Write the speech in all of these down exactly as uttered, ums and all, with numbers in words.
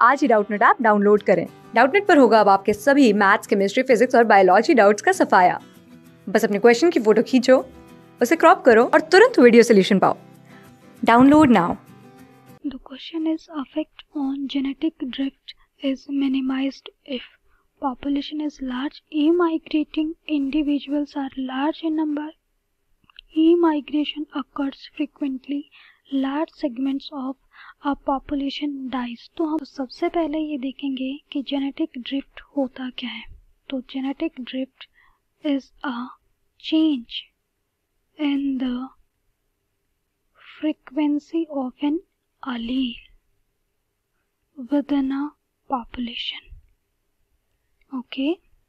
आज ही Doubtnut app download करें। डाउटनेट पर होगा अब आपके सभी मैथ्स, केमिस्ट्री, फिजिक्स और बायोलॉजी डाउट्स का सफाया। बस अपने क्वेश्चन की फोटो खींचो, उसे क्रॉप करो और तुरंत वीडियो सोल्यूशन पाओ। Download now. The question is, effect on genetic drift is minimized if population is large, e-migrating individuals are large in number, e-migration occurs frequently, large segments of a population dies। तो हम सबसे पहले ये देखेंगे कि genetic drift होता क्या है। तो genetic drift is a change in the frequency of an allele within a population, okay,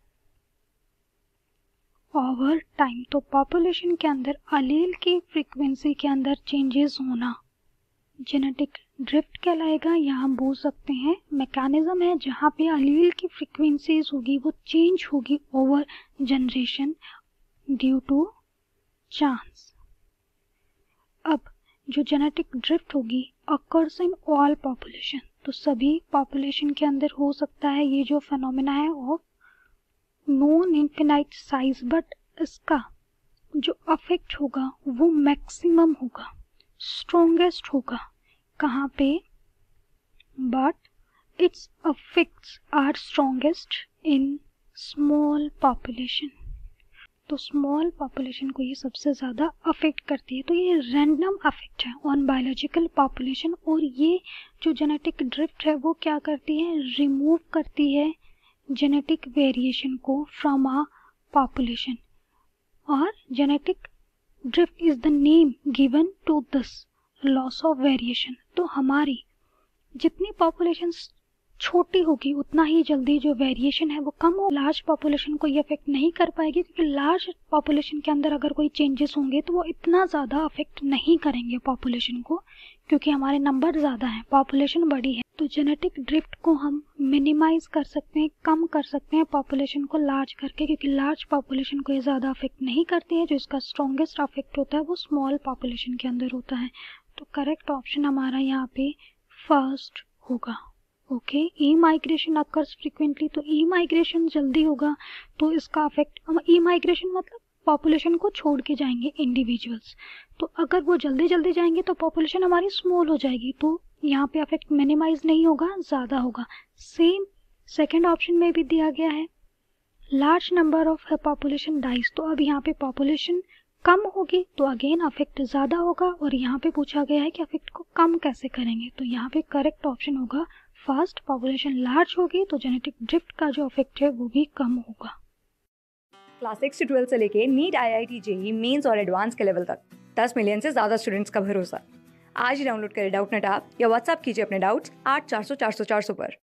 over time। तो पॉपुलेशन के अंदर अलील की फ्रीक्वेंसी के अंदर चेंजेस होना जेनेटिक ड्रिफ्ट कहलाएगा, या हम बोल सकते हैं मैकेनिज्म है जहाँ पे अलील की फ्रीक्वेंसीज होगी वो चेंज होगी over generation due to chance. अब जो जेनेटिक ड्रिफ्ट होगी अकर्स इन ऑल पॉपुलेशन, तो सभी पॉपुलेशन के अंदर हो सकता है ये जो फिनोमेना है of non infinite size, but इसका जो अफेक्ट होगा वो मैक्सिमम होगा, स्ट्रॉन्गेस्ट होगा। कहाँ पे? But it's affects are strongest in small population. तो स्मॉल पॉपुलेशन को ये सबसे ज़्यादा अफेक्ट करती है। तो ये रैंडम अफेक्ट है ऑन बायोलॉजिकल पॉपुलेशन, और ये जो जेनेटिक ड्रिफ्ट है वो क्या करती है, रिमूव करती है जेनेटिक वेरिएशन को फ्रॉम अ पॉपुलेशन। और genetic drift is the name given to this loss of variation. तो हमारी जितनी पॉपुलेशन छोटी होगी उतना ही जल्दी जो वेरिएशन है वो कम हो। लार्ज पॉपुलेशन को ये अफेक्ट नहीं कर पाएगी, क्योंकि लार्ज पॉपुलेशन के अंदर अगर कोई चेंजेस होंगे तो वो इतना ज़्यादा अफेक्ट नहीं करेंगे पॉपुलेशन को, क्योंकि हमारे नंबर ज़्यादा हैं, पॉपुलेशन बड़ी है। तो जेनेटिक ड्रिफ्ट को हम मिनिमाइज कर सकते हैं, कम कर सकते हैं पॉपुलेशन को लार्ज करके, क्योंकि लार्ज पॉपुलेशन को ये ज़्यादा अफेक्ट नहीं करती है। जो इसका स्ट्रॉन्गेस्ट अफेक्ट होता है वो स्मॉल पॉपुलेशन के अंदर होता है। तो करेक्ट ऑप्शन हमारा यहाँ पे फर्स्ट होगा। Okay, e migration occurs frequently, तो ई माइग्रेशन जल्दी होगा तो इसका अफेक्ट, ई माइग्रेशन मतलब पॉपुलेशन को छोड़ के जाएंगे इंडिविजुअल्स, तो अगर वो जल्दी जल्दी जाएंगे तो पॉपुलेशन हमारी स्मॉल हो जाएगी, तो यहाँ पे अफेक्ट मिनिमाइज नहीं होगा, ज़्यादा होगा। सेम सेकेंड ऑप्शन में भी दिया गया है, large number of population dies, तो अब यहाँ पे पॉपुलेशन कम होगी तो अगेन अफेक्ट ज़्यादा होगा, और यहाँ पे पूछा गया है कि अफेक्ट को कम कैसे करेंगे। तो यहाँ पे करेक्ट ऑप्शन होगा फर्स्ट, पॉपुलेशन लार्ज होगी तो जेनेटिक ड्रिफ्ट का जो इफेक्ट है वो भी कम होगा। क्लास सिक्स से ट्वेल्थ से लेके NEET, I I T, JEE mains और एडवांस के लेवल तक दस मिलियन से ज्यादा स्टूडेंट्स का भरोसा। आज ही डाउनलोड करें डाउटनेट ऐप या व्हाट्सएप कीजिए अपने डाउट्स आठ चार सौ चार सौ चार सौ पर।